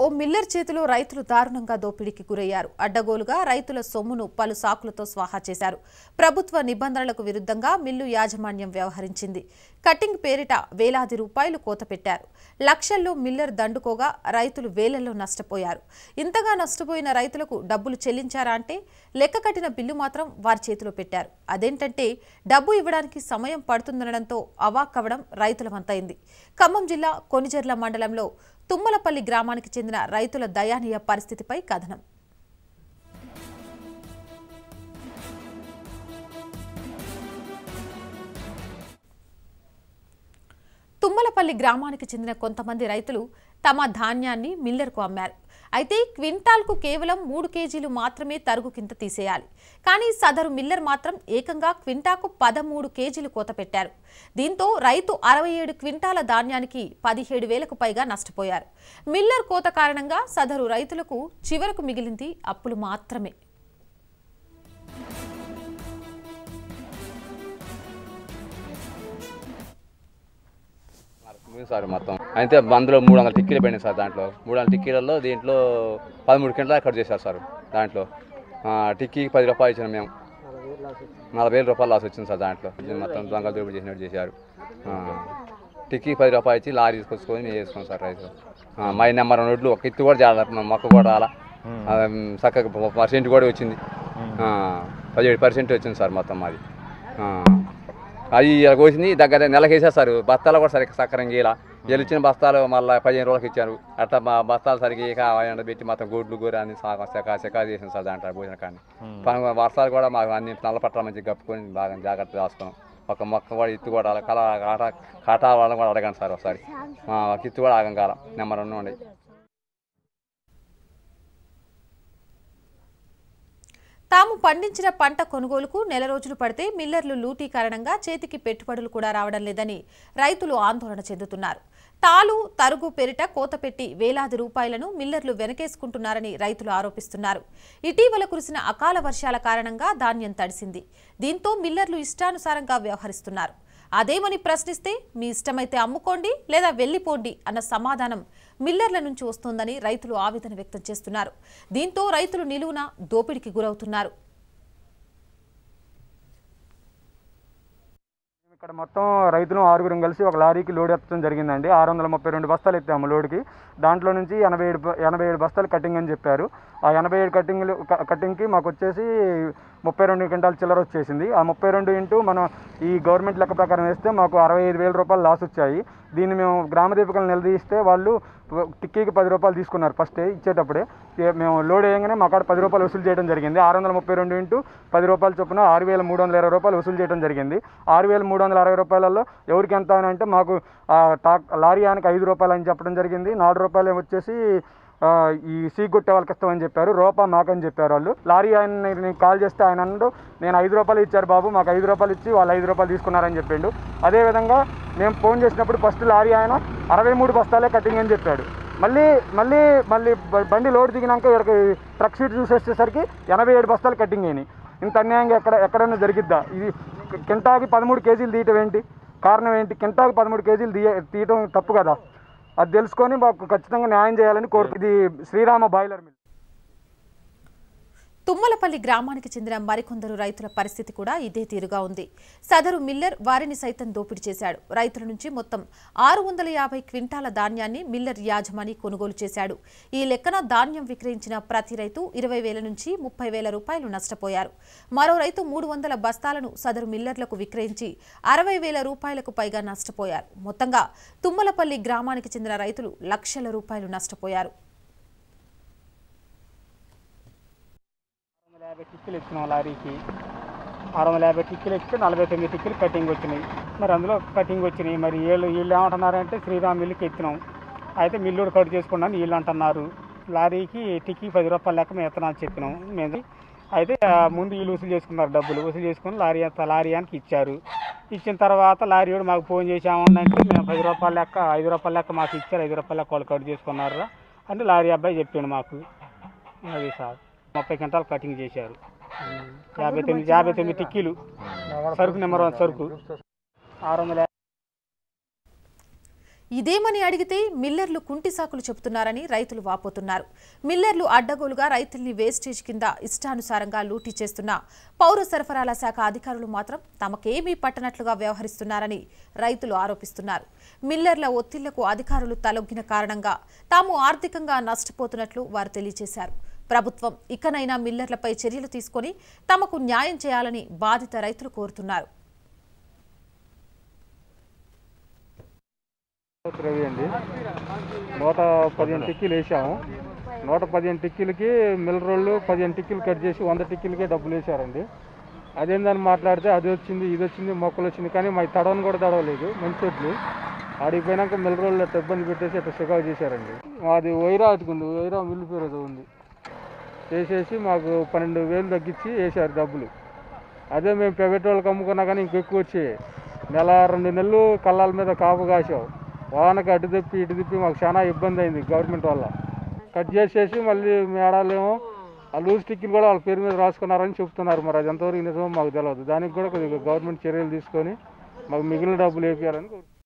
Miller చేతిలో రైతులు దారుణంగా దోపిడీకి గురయ్యారు. అడ్డగోలుగా రైతుల సొమ్మును పలు సాకులతో స్వాహా చేశారు. ప్రభుత్వ నిబంధనలకు విరుద్ధంగా మిల్లు యాజమాన్యం వ్యవహరించింది. కటింగ్ పేరిట వేలాది రూపాయలు కోత పెట్టారు. లక్షల్లో మిల్లర్ దండుకోగా రైతులు వేలల్లో నష్టపోయారు. ఇంతగా నష్టపోయిన రైతులకు డబ్బులు చెల్లించారా అంటే లెక్క కట్టిన బిల్లు మాత్రం వారి చేతిలో పెట్టారు. అదేంటంటే డబ్బు ఇవ్వడానికి సమయం పడుతుందనడంతో అవాక్కవడం రైతులమంతైంది. ఖమ్మం జిల్లా కొనిజర్ల మండలంలో తుమ్మలపల్లి గ్రామానికి చెందిన రైతుల దయానీయ పరిస్థితిపై కథనం. తుమ్మలపల్లి గ్రామానికి చెందిన కొంతమంది రైతులు తమ ధాన్యాన్ని మిల్లర్కు అమ్మారు. అయితే క్వింటాల్కు కేవలం 3 కేజీలు మాత్రమే తరుగు కింద తీసేయాలి. కానీ సదరు మిల్లర్ మాత్రం ఏకంగా క్వింటాకు 13 కేజీలు కోత పెట్టారు. దీంతో రైతు 67 క్వింటాల ధాన్యానికి 17,000కు పైగా నష్టపోయారు. మిల్లర్ కోత కారణంగా సదరు రైతులకు చివరకు మిగిలింది అప్పులు మాత్రమే. సార్ మొత్తం అయితే అందులో 300 టిక్కీలు పడినాయి సార్. దాంట్లో 300 టిక్కీలలో దీంట్లో 13 క్వింటాలు కట్ చేశారు సార్. దాంట్లో టిక్కీకి 10 రూపాయలు ఇచ్చాను మేము. 40,000 రూపాయలు లాస్ వచ్చింది సార్. దాంట్లో మొత్తం దొంగ దోపిడీ చేసినట్టు చేశారు. టిక్కీకి 10 రూపాయలు ఇచ్చి లారీ తీసుకొచ్చుకొని మేము చేసుకున్నాం సార్ రైతులు. మై నెంబర్ నోట్లు ఒక ఇత్తు కూడా చేయాలి, మొక్క కూడా రాలా. చక్కగా పర్సెంట్ కూడా వచ్చింది, 17% వచ్చింది సార్ మొత్తం మాది. అవి ఇలా కోసింది దగ్గర నెలకి వేసేస్తారు. బస్తాలు కూడా సరిగ్గా సక్కరంగా ఇలా ఇచ్చిన బస్తాలు మళ్ళీ 15 రోజులకి ఇచ్చారు. అట్లా మా బస్తాలు సరిగ్గా పెట్టి మొత్తం గొడ్లు గోరు అన్ని సెకా చేసింది సార్. దాంట్లో పోయిన కానీ వర్షాలు కూడా మాకు అన్ని నల్ల పట్ల మంచిగా కప్పుకొని బాగా జాగ్రత్త రాసుకున్నాం. ఒక మొక్క కూడా ఇత్తు కూడా కాటా వాళ్ళని కూడా అడగండి సార్ ఒకసారి. ఒక ఇత్తు కూడా ఆగం కాలం నెంబర్ 1 ఉండే. తాము పండించిన పంట కొనుగోలుకు నెల రోజులు పడితే మిల్లర్లు లూటీ కారణంగా చేతికి పెట్టుబడులు కూడా రావడం లేదని రైతులు ఆందోళన చెందుతున్నారు. తాలు తరుగు పేరిట కోత పెట్టి వేలాది రూపాయలను మిల్లర్లు వెనకేసుకుంటున్నారని రైతులు ఆరోపిస్తున్నారు. ఇటీవల కురిసిన అకాల వర్షాల కారణంగా ధాన్యం తడిసింది. దీంతో మిల్లర్లు ఇష్టానుసారంగా వ్యవహరిస్తున్నారు. అదేమని ప్రశ్నిస్తే మీ ఇష్టమైతే అమ్ముకోండి లేదా వెళ్లిపోండి అన్న సమాధానం మిల్లర్ల నుంచి వస్తోందని రైతులు ఆవేదన వ్యక్తం చేస్తున్నారు. దీంతో రైతులు నిలువున దోపిడీకి గురవుతున్నారు. ఇక్కడ మొత్తం రైతులు 6గురం కలిసి ఒక లారీకి లోడ్ ఎత్తడం జరిగిందండి. 632 బస్తాలు ఎత్తాము లోడ్కి. దాంట్లో నుంచి 87 బస్తాలు కటింగ్ అని చెప్పారు. ఆ 87 కటింగ్కి మాకు వచ్చేసి 32 క్వింటాల చిల్లర వచ్చేసింది. ఆ 32 ఇంటూ మనం ఈ గవర్నమెంట్ లెక్క ప్రకారం వేస్తే మాకు 65,000 రూపాయలు లాస్ వచ్చాయి. దీన్ని మేము గ్రామ దీపికలు నిలదీస్తే వాళ్ళు టిక్కీకి 10 రూపాయలు తీసుకున్నారు. ఫస్ట్ ఇచ్చేటప్పుడే మేము లోడ్ వేయగానే మా కాడ 10 రూపాయలు వసూలు చేయడం జరిగింది. 632 ఇంటూ 10 రూపాయలు చొప్పున 6,320 రూపాయలు వసూలు చేయడం జరిగింది. 6,360 రూపాయలలో ఎవరికి ఎంత అని అంటే మాకు లారీ ఆయనకి 5 రూపాయలు అని చెప్పడం జరిగింది. 4 రూపాయలు వచ్చేసి ఈ సీగొట్టే వాళ్ళకి ఇస్తామని చెప్పారు. రూపాయి మాకని చెప్పారు వాళ్ళు. లారీ ఆయన కాల్ చేస్తే ఆయన అన్నాడు, నేను 5 రూపాయలు ఇచ్చారు బాబు, మాకు 5 రూపాయలు ఇచ్చి వాళ్ళు 5 రూపాయలు తీసుకున్నారని చెప్పిండు. అదేవిధంగా మేము ఫోన్ చేసినప్పుడు ఫస్ట్ లారీ ఆయన 63 బస్తాలే కటింగ్ అని చెప్పాడు. మళ్ళీ బండి లోడ్ దిగినాక ఇక్కడికి ట్రక్ షీట్ చూసేసరికి 87 బస్తాలు కటింగ్ అయినాయి. ఇంత అన్యాయంగా ఎక్కడైనా జరిగిద్దా? ఇది కింటాకి 13 కేజీలు తీయటం ఏంటి? కారణం ఏంటి? కింటాకి 13 కేజీలు తీయటం తప్పు కదా. అది తెలుసుకొని మాకు ఖచ్చితంగా న్యాయం చేయాలని కోరుతుంది. Srirama boiler mill. తుమ్మలపల్లి గ్రామానికి చెందిన మరికొందరు రైతుల పరిస్థితి కూడా ఇదే తీరుగా ఉంది. సదరు మిల్లర్ వారిని సైతం దోపిడీ చేశాడు. రైతుల నుంచి మొత్తం 650 క్వింటాల ధాన్యాన్ని మిల్లర్ యాజమాని కొనుగోలు చేశాడు. ఈ లెక్కన ధాన్యం విక్రయించిన ప్రతి రైతు 20,000 నుంచి 30,000 రూపాయలు నష్టపోయారు. మరో రైతు 300 బస్తాలను సదరు మిల్లర్లకు విక్రయించి 60,000 రూపాయలకు పైగా నష్టపోయారు. మొత్తంగా తుమ్మలపల్లి గ్రామానికి చెందిన రైతులు లక్షల రూపాయలు నష్టపోయారు. 650 టిక్కీలు ఇచ్చినాం లారీకి. 650 టిక్కీలు ఇస్తే 49 టిక్కీలు కటింగ్ వచ్చినాయి. మరి అందులో కటింగ్ వచ్చినాయి. మరి వీళ్ళు ఏమంటున్నారంటే శ్రీరామ్ మిల్లుకి ఎత్తినాం, అయితే మిల్లు కట్ చేసుకున్నాను వీళ్ళు అంటున్నారు. లారీకి టిక్కీ 10 రూపాయల లెక్క మేము ఎత్తనా అని చెప్పినాం మేము. అయితే ముందు వీళ్ళు వసూలు చేసుకున్నారు, డబ్బులు వసూలు చేసుకుని లారీయానికి ఇచ్చారు. ఇచ్చిన తర్వాత లారీ కూడా మాకు ఫోన్ చేసామంటే మేము 10 రూపాయల లెక్క 5 రూపాయల లెక్క మాకు ఇచ్చారు, 5 రూపాయల లెక్క వాళ్ళు కట్ చేసుకున్నారు అంటే లారీ అబ్బాయి చెప్పాడు మాకు. అది సార్ 30 క్వింటాలు కటింగ్ చేశారు. 59 టిక్కీలు సరుకు నెంబర్ 1 సరుకు 650. ఇదేమని అడిగితే మిల్లర్లు కుంటి సాకులు చెబుతున్నారని రైతులు వాపోతున్నారు. మిల్లర్లు అడ్డగోలుగా రైతుల్ని వేస్టేజ్ కింద ఇష్టానుసారంగా లూటీ చేస్తున్న పౌర సరఫరాల శాఖ అధికారులు మాత్రం తమకేమీ పట్టనట్లుగా వ్యవహరిస్తున్నారని రైతులు ఆరోపిస్తున్నారు. మిల్లర్ల ఒత్తిళ్లకు అధికారులు తలొగ్గిన కారణంగా తాము ఆర్థికంగా నష్టపోతున్నట్లు వారు తెలియజేశారు. ప్రభుత్వం ఇకనైనా మిల్లర్లపై చర్యలు తీసుకొని తమకు న్యాయం చేయాలని బాధిత రైతులు కోరుతున్నారు. రవి అండి, 115 టిక్కీలు వేసాము. 115 టిక్కీలకి మిల్లర్ వాళ్ళు 15 టిక్కీలు కట్ చేసి 100 టిక్కీలకే డబ్బులు వేసారండి. అదేందని మాట్లాడితే అది వచ్చింది ఇది వచ్చింది మొక్కలు వచ్చింది, కానీ మాకు తడవని కూడా తడవలేదు. మంచి వడ్లు ఆడిపోయినాక మిల్లర్ వాళ్ళు అట్లా ఇబ్బంది పెట్టేసి అట్లా షికావు చేశారండి. మాది వైరా అటుకుంది, వైరా మిల్లు పేరు ఏదో ఉంది, చేసేసి మాకు 12,000 తగ్గించి వేసారు డబ్బులు. అదే మేము ప్రైవేట్ వాళ్ళకి అమ్ముకున్నా కానీ ఇంకెక్కువ వచ్చాయి. నెల 2 నెలలు కళ్ళాల మీద కాపు కాసావు. వానకి అటు తిప్పి ఇటు తిప్పి మాకు చాలా ఇబ్బంది అయింది. గవర్నమెంట్ వల్ల కట్ చేసేసి మళ్ళీ మేడాలేమో ఆ లూజ్ టిక్కీలు కూడా వాళ్ళ పేరు మీద రాసుకున్నారని చెప్తున్నారు. మరి అది ఎంతవరకు నిజమో మాకు తెలియదు. దానికి కూడా కొద్దిగా గవర్నమెంట్ చర్యలు తీసుకొని మాకు మిగిలిన డబ్బులు వేపియాలని